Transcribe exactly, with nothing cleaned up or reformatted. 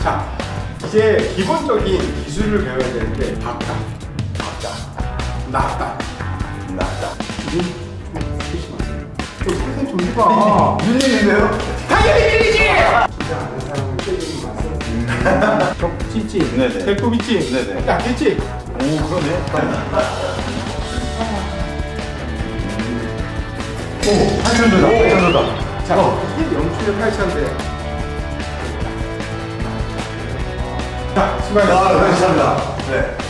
자, 이제 기본적인 기술을 배워야 되는데 박다, 박다, 낫다, 낫다. 이게 좀 조심하세요. 좀 세게 좀 해봐. 밀리는데요? 당연히 밀리지! 진짜 아는 사람은 때리는 맛은 좀 찌찌, 네네. 배꼽 있지? 네네. 약겠지? 오, 그러네. 오, 팔 천 도다. 팔 천 도다. 자, 이게 영출의 팔 천인데. 자, 수고하셨습니다. 아, 감사합니다. 네.